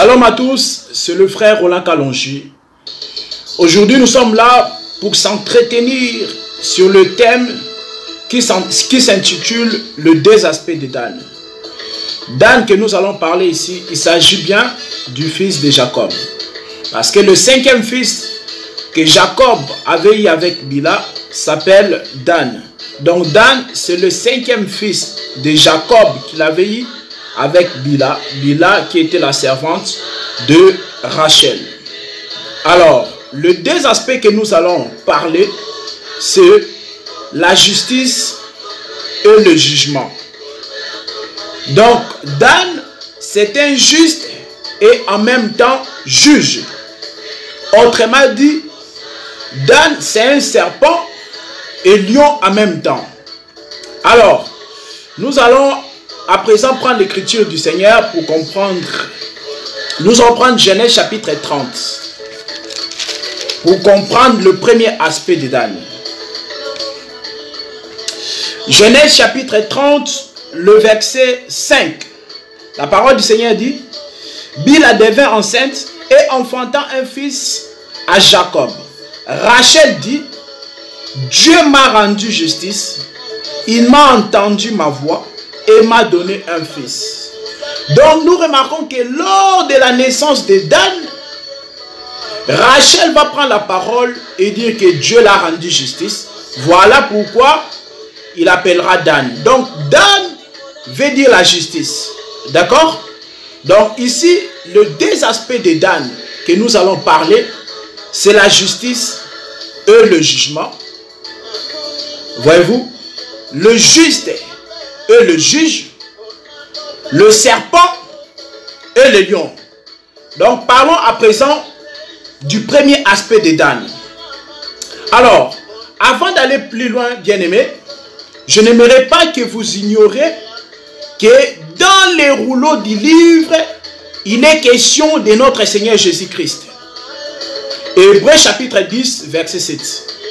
Shalom à tous, c'est le frère Roland Kalonji. Aujourd'hui, nous sommes là pour s'entretenir sur le thème qui s'intitule « Le deux aspects de Dan ». Dan que nous allons parler ici, il s'agit bien du fils de Jacob. Parce que le cinquième fils que Jacob avait eu avec Bila s'appelle Dan. Donc Dan, c'est le cinquième fils de Jacob qu'il avait eu avec Bila. Bila qui était la servante de Rachel. Alors, les deux aspects que nous allons parler, c'est la justice et le jugement. Donc, Dan, c'est un juste et en même temps juge. Autrement dit, Dan, c'est un serpent et lion en même temps. Alors, nous allons à présent prendre l'écriture du Seigneur pour comprendre. Nous allons prendre Genèse chapitre 30 pour comprendre le premier aspect de Dan. Genèse chapitre 30, le verset 5. La parole du Seigneur dit: Bila devint enceinte et enfanta un fils à Jacob. Rachel dit: Dieu m'a rendu justice, il m'a entendu ma voix et m'a donné un fils. Donc nous remarquons que lors de la naissance de Dan, Rachel va prendre la parole et dire que Dieu l'a rendu justice. Voilà pourquoi il appellera Dan. Donc Dan veut dire la justice. D'accord? Donc ici, le deux aspects de Dan que nous allons parler, c'est la justice et le jugement. Voyez-vous? Le juste et le juge, le serpent et le lion. Donc parlons à présent du premier aspect de Dan. Alors, avant d'aller plus loin, bien-aimés, je n'aimerais pas que vous ignoriez que dans les rouleaux du livre, il est question de notre Seigneur Jésus-Christ. Hébreux chapitre 10, verset 7.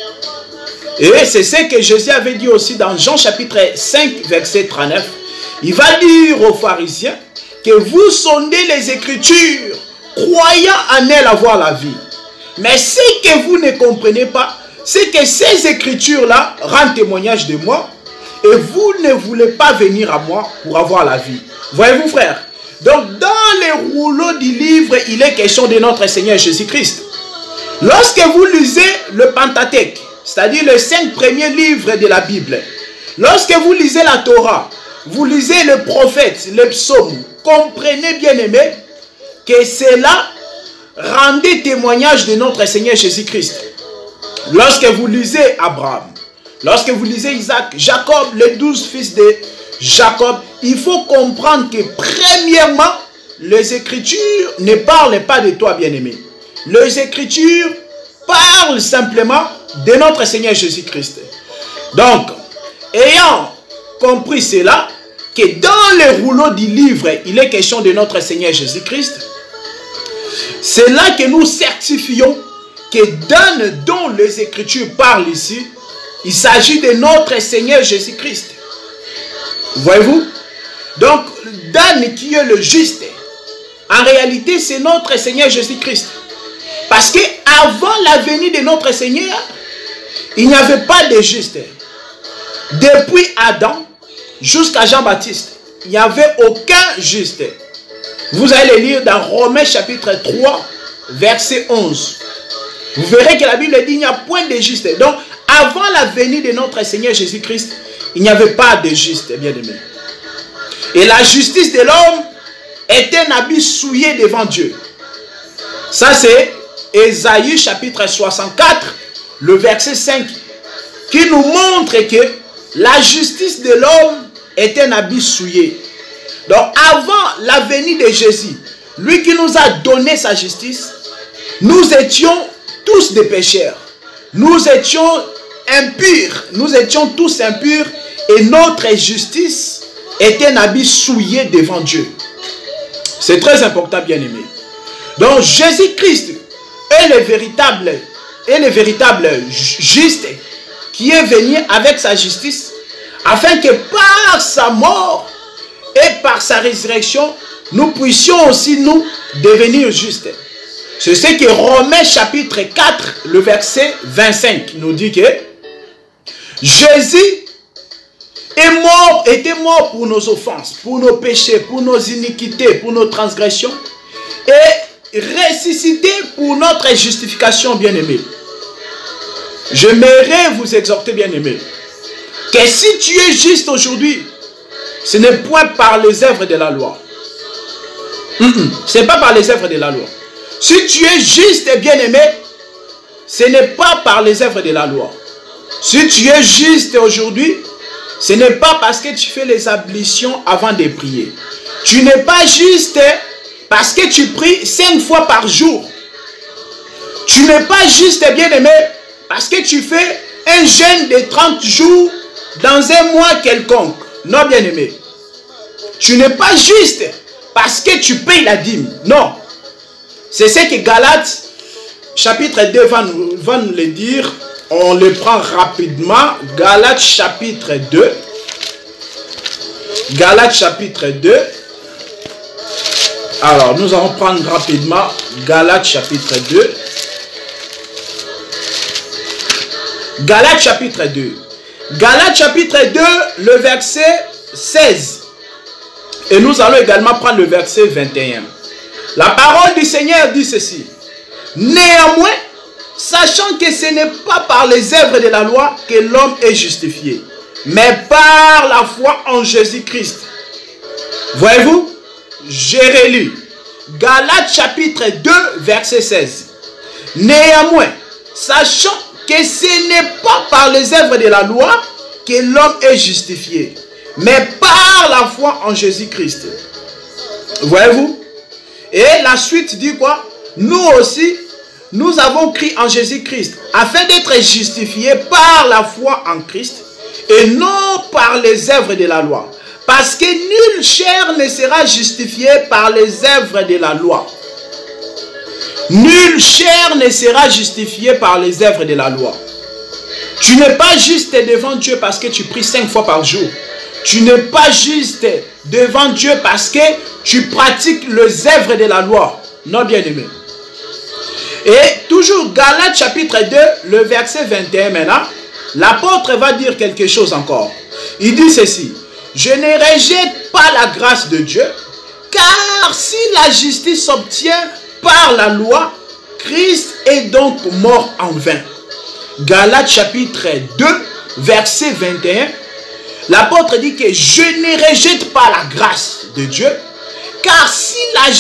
Et c'est ce que Jésus avait dit aussi dans Jean chapitre 5, verset 39. Il va dire aux pharisiens que vous sondez les Écritures, croyant en elles avoir la vie. Mais ce que vous ne comprenez pas, c'est que ces Écritures-là rendent témoignage de moi et vous ne voulez pas venir à moi pour avoir la vie. Voyez-vous, frère? Donc, dans les rouleaux du livre, il est question de notre Seigneur Jésus-Christ. Lorsque vous lisez le Pentateuque, c'est-à-dire les 5 premiers livres de la Bible, lorsque vous lisez la Torah, vous lisez le prophète, les psaumes, comprenez bien aimé que cela rendait témoignage de notre Seigneur Jésus-Christ. Lorsque vous lisez Abraham, lorsque vous lisez Isaac, Jacob, les 12 fils de Jacob, il faut comprendre que premièrement, les Écritures ne parlent pas de toi bien-aimé. Les Écritures parlent simplement de notre Seigneur Jésus-Christ. Donc, ayant compris cela, que dans les rouleaux du livre, il est question de notre Seigneur Jésus-Christ, c'est là que nous certifions que Dan dont les Écritures parlent ici, il s'agit de notre Seigneur Jésus-Christ. Voyez-vous? Donc, Dan qui est le juste, en réalité, c'est notre Seigneur Jésus-Christ. Parce que avant la venue de notre Seigneur, il n'y avait pas de juste. Depuis Adam jusqu'à Jean-Baptiste, il n'y avait aucun juste. Vous allez le lire dans Romains chapitre 3, verset 11. Vous verrez que la Bible dit qu'il n'y a point de juste. Donc, avant la venue de notre Seigneur Jésus-Christ, il n'y avait pas de juste, bien aimé. Et la justice de l'homme est un habit souillé devant Dieu. Ça, c'est Ésaïe chapitre 64, le verset 5, qui nous montre que la justice de l'homme est un habit souillé. Donc, avant la venue de Jésus, lui qui nous a donné sa justice, nous étions tous des pécheurs. Nous étions impurs. Nous étions tous impurs et notre justice est un habit souillé devant Dieu. C'est très important, bien-aimé. Donc, Jésus-Christ est le véritable juste qui est venu avec sa justice afin que par sa mort et par sa résurrection, nous puissions aussi nous devenir justes. C'est ce que Romains chapitre 4, le verset 25 nous dit que Jésus était mort pour nos offenses, pour nos péchés, pour nos iniquités, pour nos transgressions, et ressuscité pour notre justification, bien-aimé. J'aimerais vous exhorter, bien-aimé, que si tu es juste aujourd'hui, ce n'est point par les œuvres de la loi. Ce n'est pas par les œuvres de la loi. Si tu es juste et bien-aimé, ce n'est pas par les œuvres de la loi. Si tu es juste aujourd'hui, ce n'est pas parce que tu fais les ablutions avant de prier. Tu n'es pas juste parce que tu pries 5 fois par jour. Tu n'es pas juste et bien-aimé parce que tu fais un jeûne de 30 jours dans un mois quelconque. Non, bien-aimé. Tu n'es pas juste parce que tu payes la dîme. Non. C'est ce que Galates chapitre 2 va nous le dire. On le prend rapidement. Galates chapitre 2. Galates chapitre 2. Alors, nous allons prendre rapidement Galates chapitre 2. Galates chapitre 2. Galates chapitre 2, le verset 16. Et nous allons également prendre le verset 21. La parole du Seigneur dit ceci. Néanmoins, sachant que ce n'est pas par les œuvres de la loi que l'homme est justifié, mais par la foi en Jésus-Christ. Voyez-vous? J'ai relu. Galates chapitre 2, verset 16. Néanmoins, sachant que ce n'est pas par les œuvres de la loi que l'homme est justifié, mais par la foi en Jésus-Christ. Voyez-vous? Et la suite dit quoi? Nous aussi, nous avons cru en Jésus-Christ afin d'être justifiés par la foi en Christ et non par les œuvres de la loi. Parce que nulle chair ne sera justifiée par les œuvres de la loi. Nulle chair ne sera justifiée par les œuvres de la loi. Tu n'es pas juste devant Dieu parce que tu pries 5 fois par jour. Tu n'es pas juste devant Dieu parce que tu pratiques les œuvres de la loi. Non, bien-aimé. Et toujours Galates chapitre 2, le verset 21 maintenant, l'apôtre va dire quelque chose encore. Il dit ceci. Je ne rejette pas la grâce de Dieu, car si la justice s'obtient par la loi, Christ est donc mort en vain. Galates chapitre 2, verset 21. L'apôtre dit que je ne rejette pas la grâce de Dieu, car si la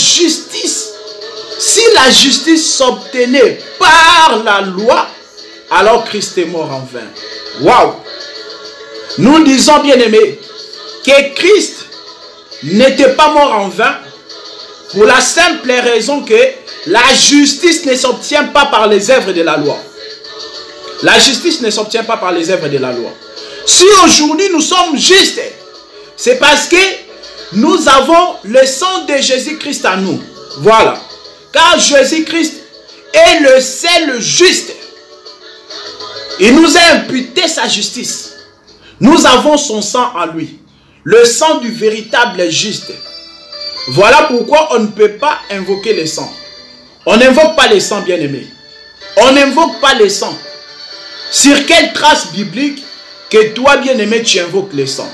justice s'obtenait par la loi, alors Christ est mort en vain. Waouh! Nous disons, bien-aimés, que Christ n'était pas mort en vain pour la simple raison que la justice ne s'obtient pas par les œuvres de la loi. La justice ne s'obtient pas par les œuvres de la loi. Si aujourd'hui nous sommes justes, c'est parce que nous avons le sang de Jésus-Christ en nous. Voilà. Car Jésus-Christ est le seul juste. Il nous a imputé sa justice. Nous avons son sang en lui. Le sang du véritable juste. Voilà pourquoi on ne peut pas invoquer le sang. On n'invoque pas le sang, bien-aimé. On n'invoque pas le sang. Sur quelle trace biblique que toi, bien-aimé, tu invoques le sang?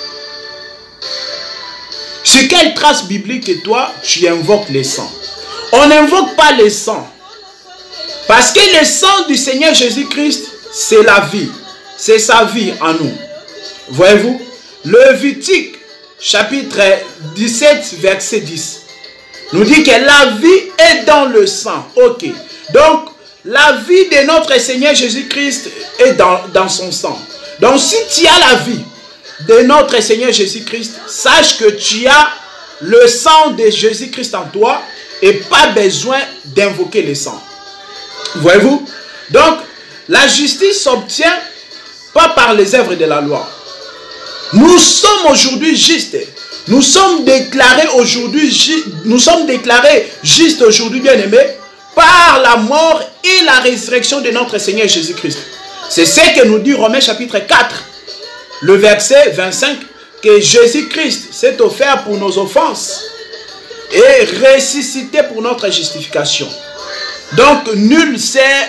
Sur quelle trace biblique que toi, tu invoques le sang? On n'invoque pas le sang. Parce que le sang du Seigneur Jésus-Christ, c'est la vie. C'est sa vie en nous. Voyez-vous? Lévitique, chapitre 17, verset 10, nous dit que la vie est dans le sang. Ok. Donc, la vie de notre Seigneur Jésus-Christ est dans son sang. Donc, si tu as la vie de notre Seigneur Jésus-Christ, sache que tu as le sang de Jésus-Christ en toi et pas besoin d'invoquer le sang. Voyez-vous? Donc, la justice s'obtient pas par les œuvres de la loi. Nous sommes aujourd'hui justes. Nous sommes déclarés aujourd'hui justes aujourd'hui, bien-aimés, par la mort et la résurrection de notre Seigneur Jésus-Christ. C'est ce que nous dit Romains chapitre 4, le verset 25, que Jésus-Christ s'est offert pour nos offenses et ressuscité pour notre justification. Donc, nulle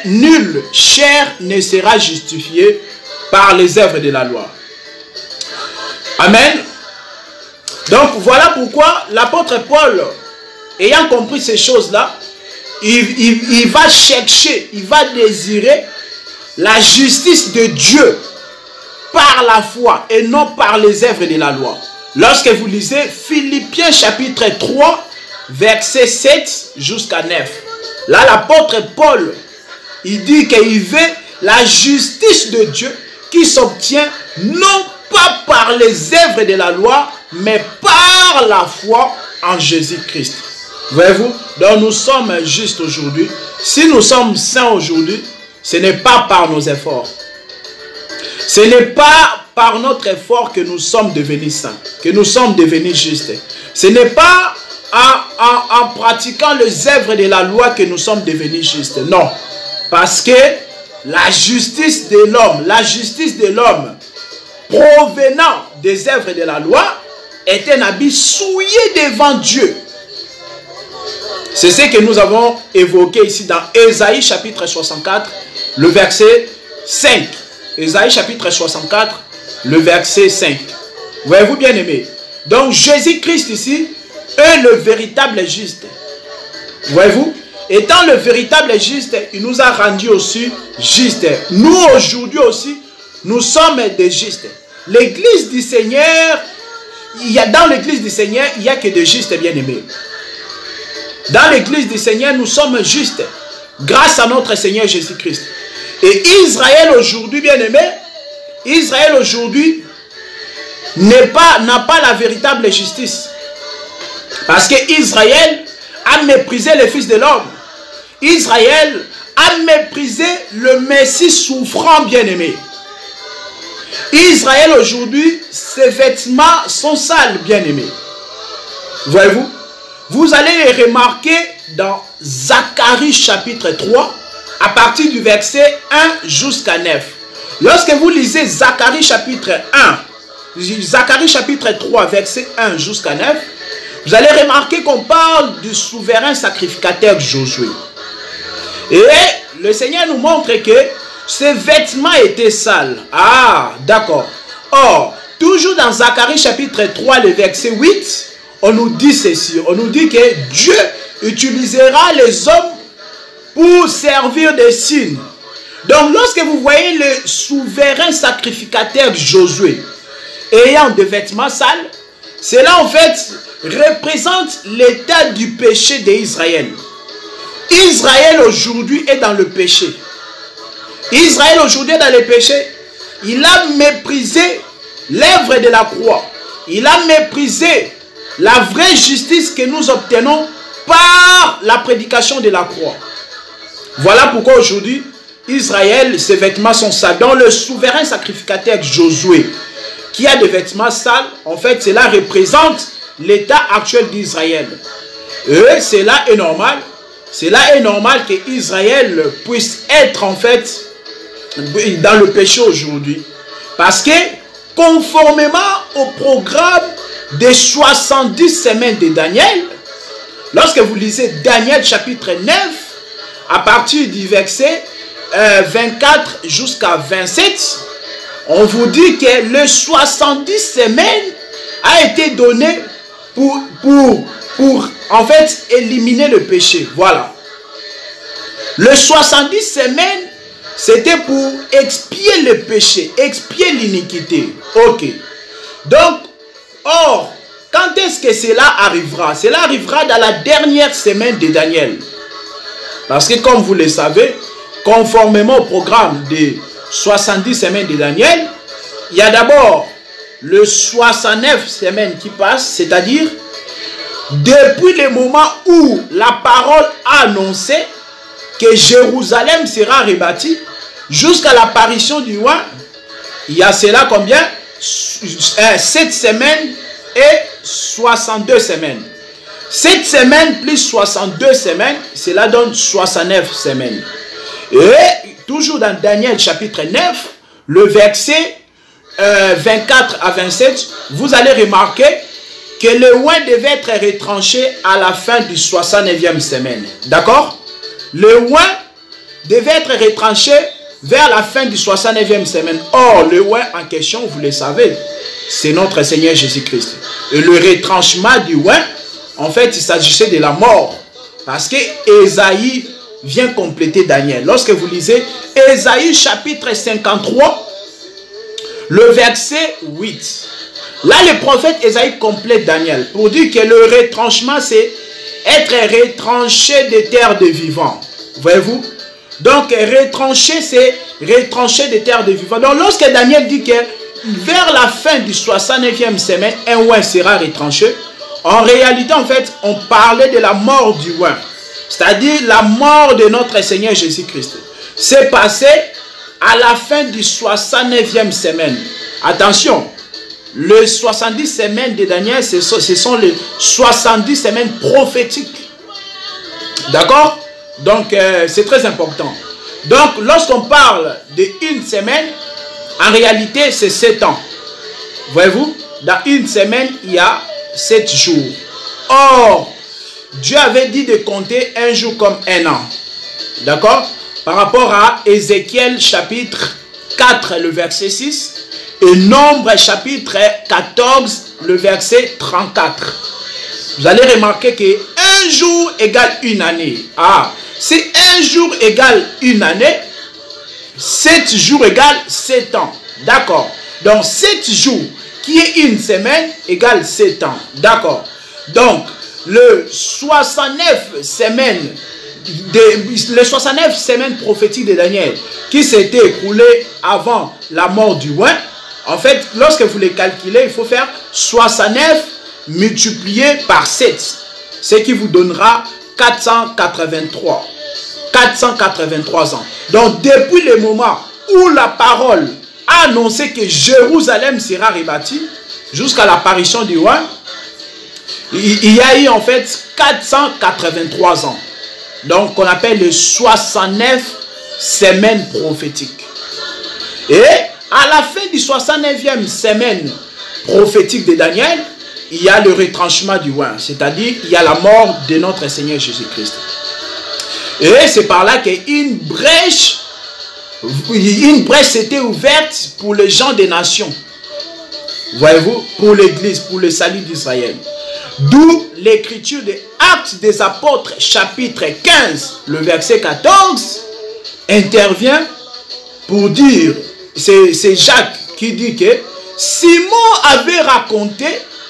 chair ne sera justifiée par les œuvres de la loi. Amen. Donc, voilà pourquoi l'apôtre Paul, ayant compris ces choses-là, il va chercher, il va désirer la justice de Dieu par la foi et non par les œuvres de la loi. Lorsque vous lisez Philippiens chapitre 3, verset 7 jusqu'à 9. Là, l'apôtre Paul, il dit qu'il veut la justice de Dieu qui s'obtient non pas par les œuvres de la loi, mais par la foi en Jésus-Christ. Voyez-vous? Donc nous sommes justes aujourd'hui. Si nous sommes saints aujourd'hui, ce n'est pas par nos efforts. Ce n'est pas par notre effort que nous sommes devenus saints, que nous sommes devenus justes. Ce n'est pas en pratiquant les œuvres de la loi que nous sommes devenus justes. Non. Parce que la justice de l'homme provenant des œuvres de la loi est un habit souillé devant Dieu. C'est ce que nous avons évoqué ici dans Ésaïe chapitre 64, le verset 5. Ésaïe chapitre 64, le verset 5. Voyez-vous bien aimé? Donc Jésus-Christ ici est le véritable juste. Voyez-vous? Étant le véritable juste, il nous a rendu aussi justes. Nous aujourd'hui aussi, nous sommes des justes. L'église du Seigneur, dans l'église du Seigneur, il n'y a que des justes bien-aimés. Dans l'église du Seigneur, nous sommes justes grâce à notre Seigneur Jésus-Christ. Et Israël aujourd'hui, bien-aimé, Israël aujourd'hui n'a pas la véritable justice. Parce que Israël a méprisé le Fils de l'homme. Israël a méprisé le Messie souffrant bien-aimé. Israël aujourd'hui, ses vêtements sont sales bien-aimés. Voyez-vous? Vous allez les remarquer dans Zacharie chapitre 3, à partir du verset 1 jusqu'à 9. Lorsque vous lisez Zacharie chapitre 3, verset 1 jusqu'à 9, vous allez remarquer qu'on parle du souverain sacrificateur Josué. Et le Seigneur nous montre que ses vêtements étaient sales. Ah, d'accord. Or, toujours dans Zacharie chapitre 3, le verset 8, on nous dit ceci. On nous dit que Dieu utilisera les hommes pour servir des signes. Donc, lorsque vous voyez le souverain sacrificateur Josué ayant des vêtements sales, cela en fait représente l'état du péché d'Israël. Israël aujourd'hui est dans le péché. Israël aujourd'hui est dans le péché. Il a méprisé l'œuvre de la croix. Il a méprisé la vraie justice que nous obtenons par la prédication de la croix. Voilà pourquoi aujourd'hui, Israël, ses vêtements sont sales. Dans le souverain sacrificateur Josué, qui a des vêtements sales, en fait, cela représente l'état actuel d'Israël. Et cela est normal. Cela est normal que Israël puisse être, en fait, dans le péché aujourd'hui. Parce que, conformément au programme des 70 semaines de Daniel, lorsque vous lisez Daniel chapitre 9, à partir du verset 24 jusqu'à 27, on vous dit que les 70 semaines a été donné pour en fait éliminer le péché. Voilà. Les 70 semaines, c'était pour expier le péché, expier l'iniquité. Ok. Donc, or, quand est-ce que cela arrivera? Cela arrivera dans la dernière semaine de Daniel. Parce que comme vous le savez, conformément au programme des 70 semaines de Daniel, il y a d'abord le 69 semaines qui passent, c'est-à-dire depuis le moment où la parole a annoncé que Jérusalem sera rebâtie, jusqu'à l'apparition du roi, il y a cela combien? 7 semaines et 62 semaines. 7 semaines plus 62 semaines, cela donne 69 semaines. Et toujours dans Daniel chapitre 9, le verset 24 à 27, vous allez remarquer que le oint devait être retranché à la fin du 69e semaine. D'accord? Le oint devait être retranché vers la fin du 69e semaine. Or, le oint en question, vous le savez, c'est notre Seigneur Jésus-Christ. Et le retranchement du oint, en fait, il s'agissait de la mort. Parce que Ésaïe vient compléter Daniel. Lorsque vous lisez Ésaïe chapitre 53, le verset 8. Là, le prophète Ésaïe complète Daniel pour dire que le retranchement, c'est être retranché des terres de vivants. Voyez-vous? Donc, retranché, c'est retranché des terres de vivants. Donc, lorsque Daniel dit que vers la fin du 69e semaine, un oint sera retranché, en réalité, en fait, on parlait de la mort du oint. C'est-à-dire la mort de notre Seigneur Jésus-Christ. C'est passé à la fin du 69e semaine. Attention, les 70 semaines de Daniel, ce sont les 70 semaines prophétiques. D'accord? Donc, c'est très important. Donc, lorsqu'on parle d'une semaine, en réalité, c'est 7 ans. Voyez-vous? Dans une semaine, il y a 7 jours. Or, Dieu avait dit de compter un jour comme un an. D'accord? Par rapport à Ézéchiel chapitre 4, le verset 6. Et Nombre chapitre 14, le verset 34. Vous allez remarquer que un jour égale une année. Ah, si un jour égale une année, 7 jours égale 7 ans. D'accord. Donc 7 jours qui est une semaine égale 7 ans. D'accord. Donc le 69 semaines prophétiques de Daniel qui s'était écoulé avant la mort du oint. En fait, lorsque vous les calculez, il faut faire 69 multiplié par 7. Ce qui vous donnera 483. 483 ans. Donc, depuis le moment où la parole a annoncé que Jérusalem sera rebâtie, jusqu'à l'apparition du roi, il y a eu en fait 483 ans. Donc, qu'on appelle les 69 semaines prophétiques. Et à la fin du 69e semaine prophétique de Daniel, il y a le retranchement du roi, c'est-à-dire il y a la mort de notre Seigneur Jésus-Christ. Et c'est par là qu'une brèche s'était ouverte pour les gens des nations. Voyez-vous, pour l'Église, pour le salut d'Israël. D'où l'écriture des Actes des Apôtres, chapitre 15, le verset 14, intervient pour dire, c'est Jacques qui dit que Simon avait raconté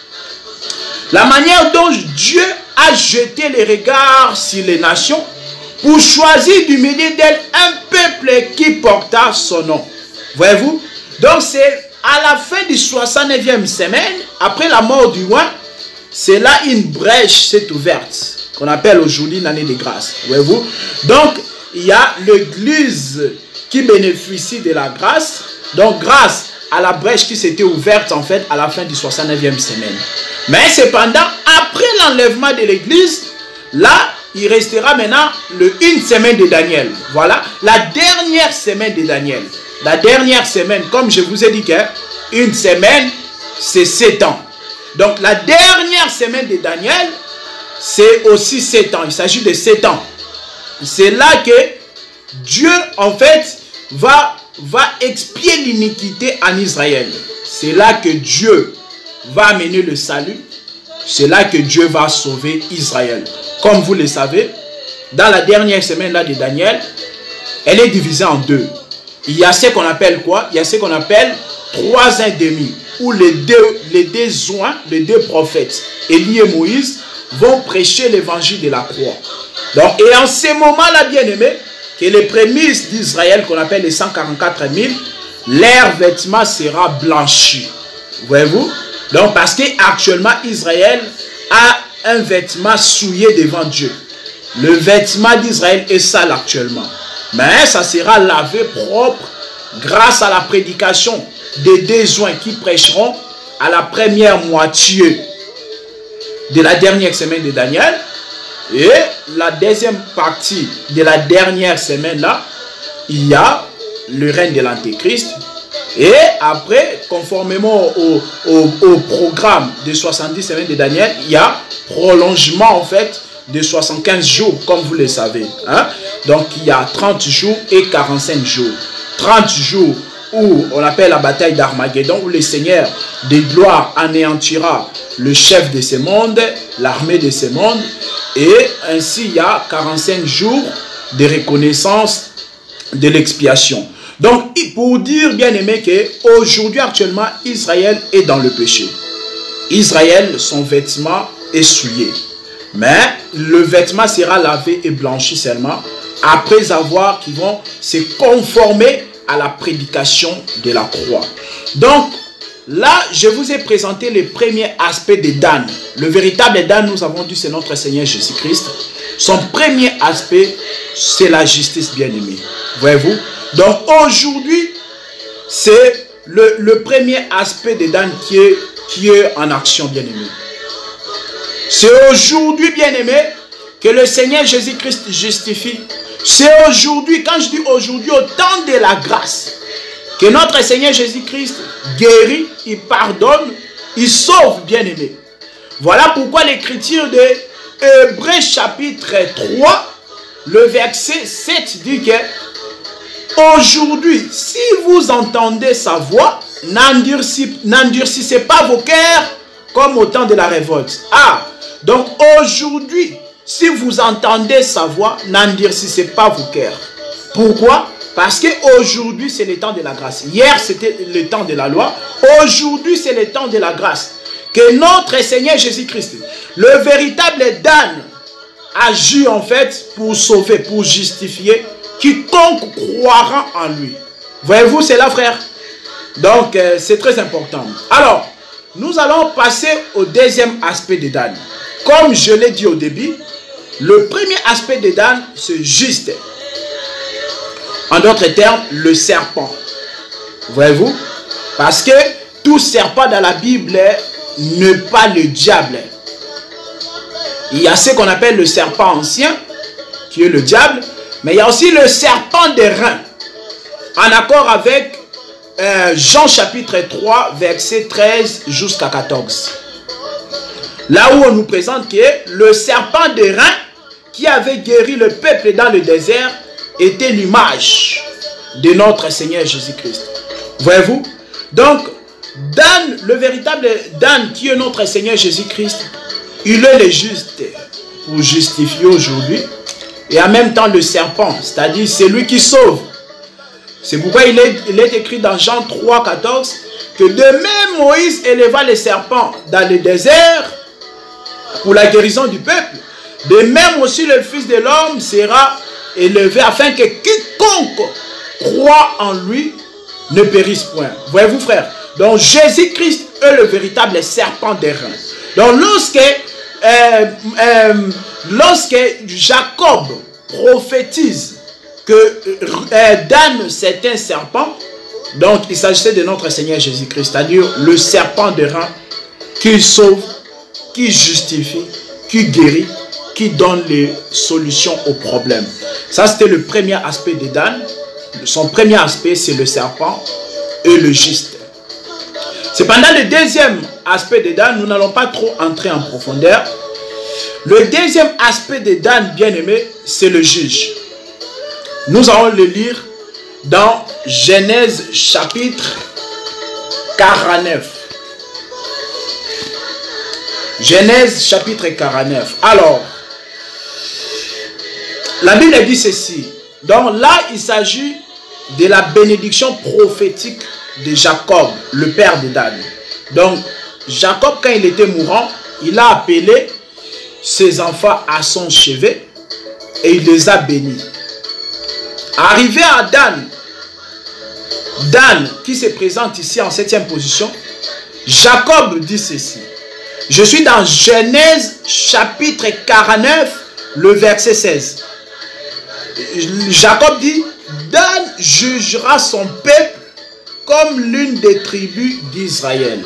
la manière dont Dieu a jeté les regards sur les nations pour choisir du milieu d'elles un peuple qui porta son nom. Voyez-vous? Donc c'est à la fin du 69e semaine, après la mort du roi, c'est là une brèche s'est ouverte, qu'on appelle aujourd'hui l'année de grâce. Voyez-vous? Donc il y a l'Église qui bénéficie de la grâce, donc grâce à la brèche qui s'était ouverte en fait à la fin du 69e semaine. Mais cependant, après l'enlèvement de l'Église, là, il restera maintenant une semaine de Daniel. Voilà, la dernière semaine de Daniel. La dernière semaine, comme je vous ai dit qu'une semaine, c'est 7 ans. Donc la dernière semaine de Daniel, c'est aussi 7 ans. Il s'agit de 7 ans. C'est là que Dieu, en fait, va expier l'iniquité en Israël. C'est là que Dieu va amener le salut. C'est là que Dieu va sauver Israël. Comme vous le savez, dans la dernière semaine là de Daniel, elle est divisée en deux. Il y a ce qu'on appelle quoi? Il y a ce qu'on appelle 3 ans et demi, où les deux prophètes, Élie et Moïse, vont prêcher l'évangile de la croix. Donc, et en ce moment-là, bien aimé, que les prémices d'Israël, qu'on appelle les 144 000, leur vêtement sera blanchi. Voyez-vous? Donc, parce qu'actuellement, Israël a un vêtement souillé devant Dieu. Le vêtement d'Israël est sale actuellement. Mais ça sera lavé propre grâce à la prédication des deux joints qui prêcheront à la première moitié de la dernière semaine de Daniel. Et la deuxième partie de la dernière semaine là, il y a le règne de l'Antéchrist. Et après, conformément au programme des 70 semaines de Daniel, il y a prolongement en fait de 75 jours, comme vous le savez. Hein? Donc il y a 30 jours et 45 jours. 30 jours où on appelle la bataille d'Armageddon, où le Seigneur des gloires anéantira le chef de ce monde, l'armée de ce monde. Et ainsi il y a 45 jours de reconnaissance de l'expiation. Donc, pour dire, bien aimé, qu'aujourd'hui, actuellement, Israël est dans le péché. Israël, son vêtement est souillé. Mais le vêtement sera lavé et blanchi seulement après avoir qu'ils vont se conformer à la prédication de la croix. Donc, là, je vous ai présenté les premiers aspects de Dan. Le véritable Dan, nous avons dit, c'est notre Seigneur Jésus-Christ. Son premier aspect, c'est la justice, bien aimé. Voyez-vous? Donc aujourd'hui, c'est le premier aspect de Dan qui est en action, bien aimé. C'est aujourd'hui, bien aimé, que le Seigneur Jésus-Christ justifie. C'est aujourd'hui, quand je dis aujourd'hui, au temps de la grâce, que notre Seigneur Jésus-Christ guérit, il pardonne, il sauve, bien aimé. Voilà pourquoi l'écriture de Hébreux chapitre 3, le verset 7 dit que aujourd'hui, si vous entendez sa voix, n'endurcissez pas vos cœurs comme au temps de la révolte. Ah, donc aujourd'hui, si vous entendez sa voix, n'endurcissez pas vos cœurs. Pourquoi? Parce qu'aujourd'hui, c'est le temps de la grâce. Hier, c'était le temps de la loi. Aujourd'hui, c'est le temps de la grâce. Que notre Seigneur Jésus-Christ, le véritable Dan, agit en fait pour sauver, pour justifier quiconque croira en lui. Voyez-vous cela, frère? Donc, c'est très important. Alors, nous allons passer au deuxième aspect de Dan. Comme je l'ai dit au début, le premier aspect de Dan, c'est juste. En d'autres termes, le serpent. Voyez-vous? Parce que tout serpent dans la Bible n'est pas le diable. Il y a ce qu'on appelle le serpent ancien, qui est le diable. Mais il y a aussi le serpent des reins. En accord avec Jean chapitre 3, verset 13 jusqu'à 14. Là où on nous présente que le serpent des reins qui avait guéri le peuple dans le désert était l'image de notre Seigneur Jésus-Christ. Voyez-vous? Donc, Dan, le véritable Dan qui est notre Seigneur Jésus-Christ, il est le juste pour justifier aujourd'hui. Et en même temps le serpent, c'est-à-dire c'est lui qui sauve. C'est pourquoi il est écrit dans Jean 3, 14, que de même Moïse éleva les serpents dans le désert pour la guérison du peuple. De même aussi le Fils de l'homme sera élevé afin que quiconque croit en lui ne périsse point. Voyez-vous, frère? Donc Jésus-Christ est le véritable serpent des reins. Donc lorsque Jacob prophétise que Dan c'est un serpent, donc il s'agissait de notre Seigneur Jésus-Christ, c'est-à-dire le serpent des reins qui sauve, qui justifie, qui guérit, qui donne les solutions aux problèmes. Ça, c'était le premier aspect de Dan. Son premier aspect, c'est le serpent et le juste. Cependant, le deuxième aspect de Dan, nous n'allons pas trop entrer en profondeur. Le deuxième aspect de Dan, bien aimé, c'est le juge. Nous allons le lire dans Genèse chapitre 49. Genèse chapitre 49. Alors, la Bible dit ceci. Donc là, il s'agit de la bénédiction prophétique de Jacob, le père de Dan. Donc, Jacob, quand il était mourant, il a appelé ses enfants à son chevet et il les a bénis. Arrivé à Dan, Dan qui se présente ici en 7e position, Jacob dit ceci. Je suis dans Genèse chapitre 49, le verset 16. Jacob dit, Dan jugera son peuple comme l'une des tribus d'Israël.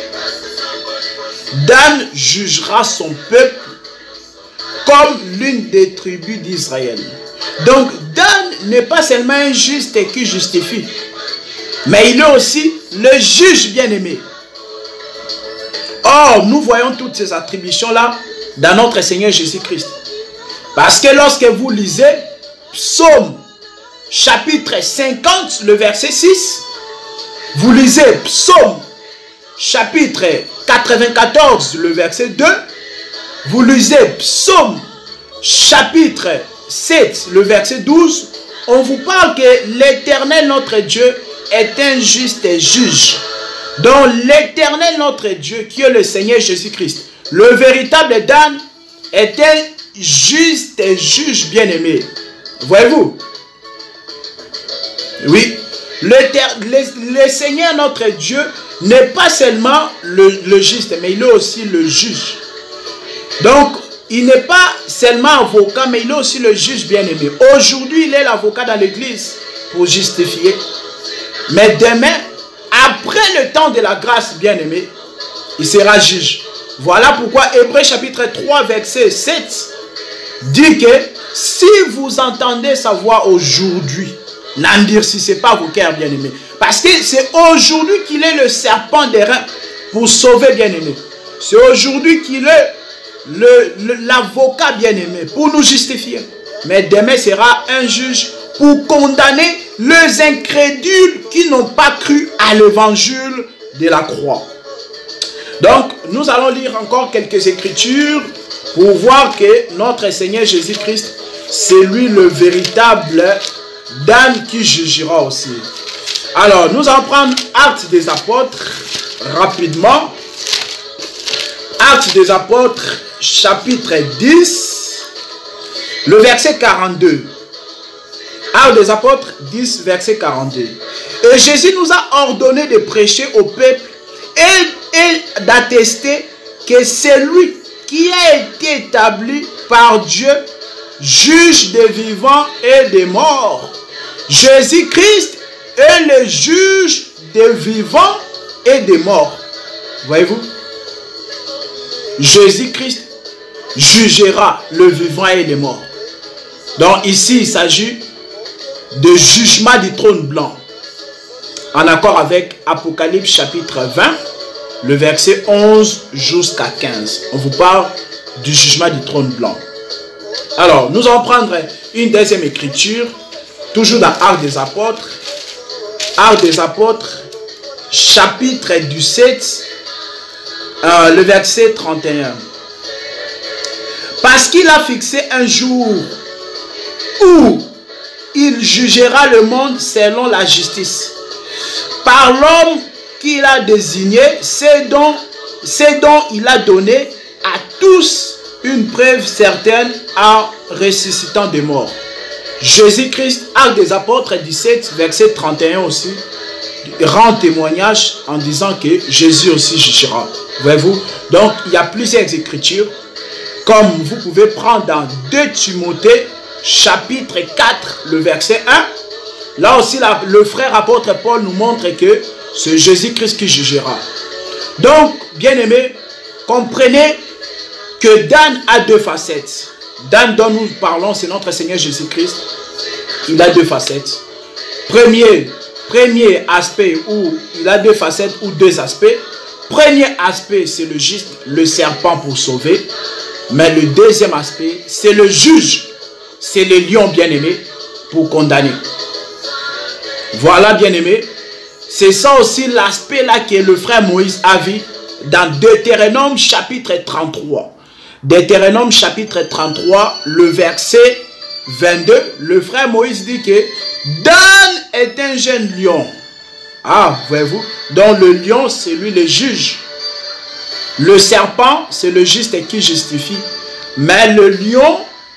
Dan jugera son peuple comme l'une des tribus d'Israël. Donc Dan n'est pas seulement un juste qui justifie. Mais il est aussi le juge bien-aimé. Or, nous voyons toutes ces attributions-là dans notre Seigneur Jésus-Christ. Parce que lorsque vous lisez Psaume chapitre 50, le verset 6, vous lisez Psaume chapitre 94, le verset 2, vous lisez Psaume chapitre 7, le verset 12, on vous parle que l'Éternel notre Dieu est un juste juge. Donc l'Éternel notre Dieu, qui est le Seigneur Jésus-Christ, le véritable Dan, est un juste juge bien-aimé. Voyez-vous? Oui. Le Seigneur notre Dieu n'est pas seulement le juste, mais il est aussi le juge. Donc, il n'est pas seulement avocat, mais il est aussi le juge bien-aimé. Aujourd'hui, il est l'avocat dans l'église pour justifier. Mais demain, après le temps de la grâce bien-aimée, il sera juge. Voilà pourquoi Hébreux chapitre 3, verset 7 dit que si vous entendez sa voix aujourd'hui, n'endurcissez pas vos cœurs bien-aimés. Parce que c'est aujourd'hui qu'il est le serpent des reins pour sauver bien-aimés. C'est aujourd'hui qu'il est l'avocat bien-aimé pour nous justifier. Mais demain sera un juge pour condamner les incrédules qui n'ont pas cru à l'évangile de la croix. Donc, nous allons lire encore quelques écritures pour voir que notre Seigneur Jésus-Christ, c'est lui le véritable Dan qui jugera aussi. Alors, nous allons prendre Actes des Apôtres rapidement. Actes des Apôtres, chapitre 10, le verset 42. Actes des Apôtres 10, verset 42. Et Jésus nous a ordonné de prêcher au peuple et d'attester que c'est lui qui a été établi par Dieu, juge des vivants et des morts. Jésus-Christ est le juge des vivants et des morts. Voyez-vous? Jésus-Christ jugera le vivant et les morts. Donc ici, il s'agit de jugement du trône blanc. En accord avec Apocalypse chapitre 20, le verset 11 jusqu'à 15. On vous parle du jugement du trône blanc. Alors, nous allons prendre une deuxième écriture, toujours dans Actes des Apôtres. Actes des Apôtres, chapitre 17, le verset 31. Parce qu'il a fixé un jour où il jugera le monde selon la justice. Par l'homme qu'il a désigné, c'est dont il a donné à tous une preuve certaine en ressuscitant des morts. Jésus-Christ, Actes des Apôtres 17, verset 31 aussi, rend témoignage en disant que Jésus aussi jugera. Voyez-vous? Donc, il y a plusieurs écritures, comme vous pouvez prendre dans 2 Timothée, chapitre 4, le verset 1. Là aussi, le frère apôtre Paul nous montre que c'est Jésus-Christ qui jugera. Donc, bien-aimés, comprenez que Dan a deux facettes. Dan dont nous parlons, c'est notre Seigneur Jésus-Christ. Il a deux facettes. Premier aspect où il a deux facettes ou deux aspects. Premier aspect, c'est le juste, le serpent pour sauver. Mais le deuxième aspect, c'est le juge. C'est le lion bien-aimé pour condamner. Voilà, bien-aimé. C'est ça aussi l'aspect là que le frère Moïse a vu dans Deutéronome chapitre 33. Deutéronome chapitre 33, le verset 22. Le frère Moïse dit que Dan est un jeune lion. Ah, voyez-vous. Donc le lion, c'est lui le juge. Le serpent, c'est le juste qui justifie. Mais le lion,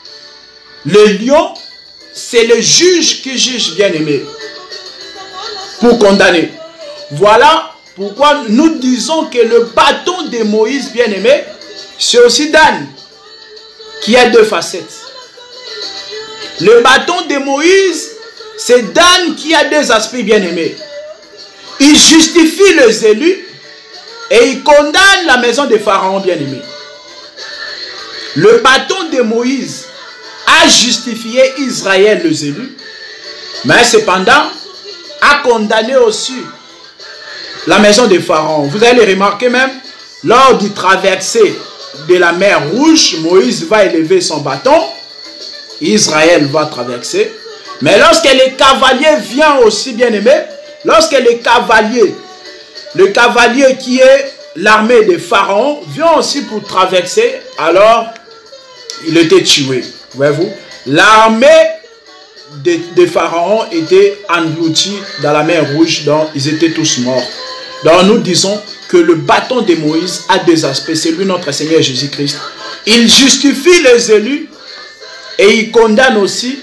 c'est le juge qui juge, bien-aimé, pour condamner. Voilà pourquoi nous disons que le bâton de Moïse, bien-aimé, c'est aussi Dan, qui a deux facettes. Le bâton de Moïse, c'est Dan qui a deux aspects, bien-aimés. Il justifie les élus et il condamne la maison de Pharaon, bien-aimé. Le bâton de Moïse a justifié Israël, les élus, mais cependant, a condamné aussi la maison de Pharaon. Vous allez le remarquer même, lors du traversée de la mer Rouge, Moïse va élever son bâton, Israël va traverser. Mais lorsque les cavaliers viennent aussi, bien aimé, lorsque les cavaliers, le cavalier qui est l'armée de Pharaon, vient aussi pour traverser, alors il était tué. Voyez-vous, l'armée de Pharaon était engloutie dans la mer Rouge, donc ils étaient tous morts. Donc nous disons que le bâton de Moïse a deux aspects. C'est lui notre Seigneur Jésus-Christ. Il justifie les élus et il condamne aussi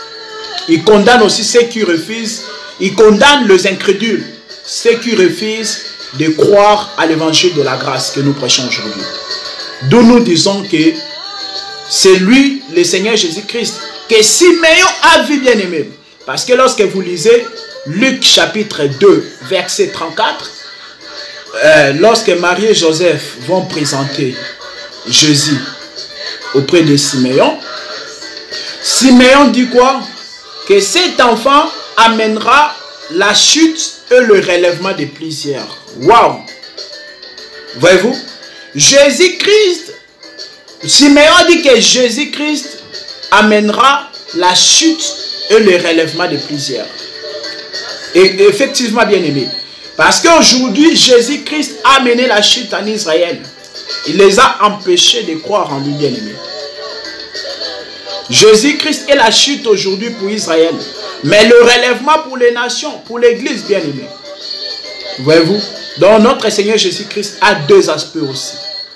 ceux qui refusent. Il condamne les incrédules, ceux qui refusent de croire à l'évangile de la grâce que nous prêchons aujourd'hui. D'où nous disons que c'est lui, le Seigneur Jésus-Christ, que Siméon a vu, bien aimé. Parce que lorsque vous lisez Luc chapitre 2, verset 34, lorsque Marie et Joseph vont présenter Jésus auprès de Siméon, Siméon dit quoi? Que cet enfant amènera la chute et le relèvement de plusieurs. Waouh! Voyez-vous? Jésus-Christ, Siméon dit que Jésus-Christ amènera la chute et le relèvement de plusieurs. Et effectivement, bien aimé. Parce qu'aujourd'hui, Jésus-Christ a amené la chute en Israël. Il les a empêchés de croire en lui, bien aimé. Jésus-Christ est la chute aujourd'hui pour Israël. Mais le relèvement pour les nations, pour l'église, bien aimé. Voyez-vous? Donc notre Seigneur Jésus-Christ a deux aspects aussi.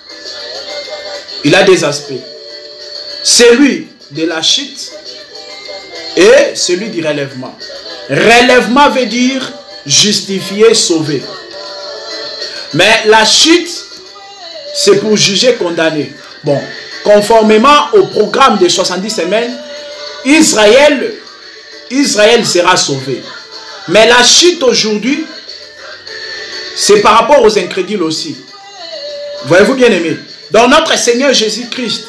Il a des aspects. Celui de la chute et celui du relèvement. Relèvement veut dire justifier, sauver. Mais la chute, c'est pour juger, condamner. Bon, conformément au programme des 70 semaines, Israël sera sauvé. Mais la chute aujourd'hui, c'est par rapport aux incrédules aussi. Voyez-vous, bien aimé? Donc notre Seigneur Jésus-Christ,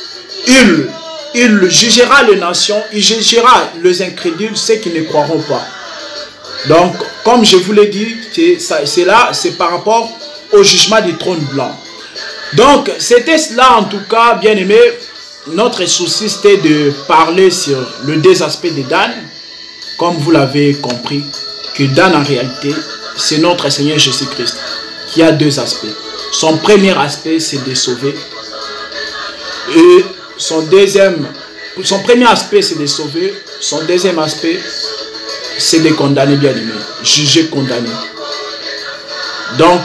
il jugera les nations, il jugera les incrédules, ceux qui ne croiront pas. Donc, comme je vous l'ai dit, c'est par rapport au jugement du trône blanc. Donc, c'était cela en tout cas, bien aimé. Notre souci, c'était de parler sur le deux aspects de Dan. Comme vous l'avez compris, que Dan en réalité, c'est notre Seigneur Jésus-Christ qui a deux aspects. Son premier aspect, c'est de sauver. Et son premier aspect, c'est de sauver. Son deuxième aspect, c'est de condamner, bien aimé. Juger, condamner. Donc,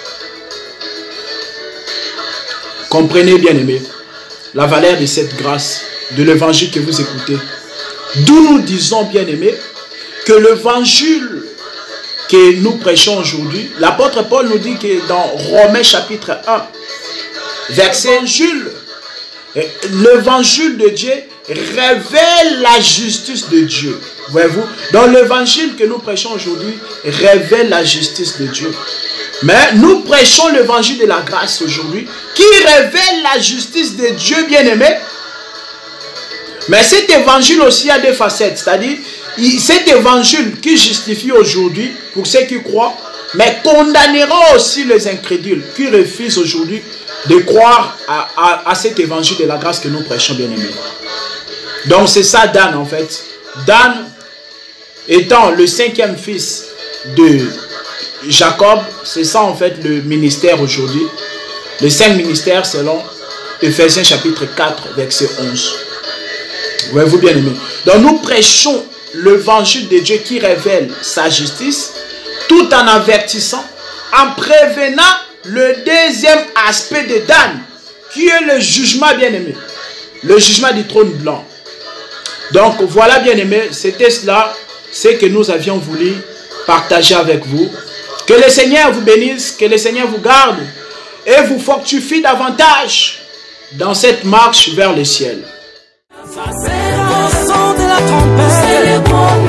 comprenez, bien aimé, la valeur de cette grâce, de l'évangile que vous écoutez. D'où nous disons, bien aimé, que l'évangile que nous prêchons aujourd'hui, l'apôtre Paul nous dit que dans Romains chapitre 1, verset Jules, l'évangile de Dieu révèle la justice de Dieu. Voyez-vous? Dans l'évangile que nous prêchons aujourd'hui, révèle la justice de Dieu. Mais nous prêchons l'évangile de la grâce aujourd'hui, qui révèle la justice de Dieu, bien-aimé. Mais cet évangile aussi a des facettes, c'est-à-dire, cet évangile qui justifie aujourd'hui, pour ceux qui croient, mais condamnera aussi les incrédules, qui refusent aujourd'hui de croire à cet évangile de la grâce que nous prêchons, bien-aimé. Donc c'est ça Dan, en fait. Dan, étant le cinquième fils de Jacob, c'est ça en fait le ministère aujourd'hui. Les 5 ministères selon Ephésiens chapitre 4, verset 11. Voyez-vous, bien aimé. Donc nous prêchons l'évangile de Dieu qui révèle sa justice, tout en avertissant, en prévenant le deuxième aspect de Dan, qui est le jugement, bien aimé. Le jugement du trône blanc. Donc voilà, bien aimé, c'était cela, ce que nous avions voulu partager avec vous. Que le Seigneur vous bénisse, que le Seigneur vous garde et vous fortifie davantage dans cette marche vers le ciel. C'est le son de la trompette.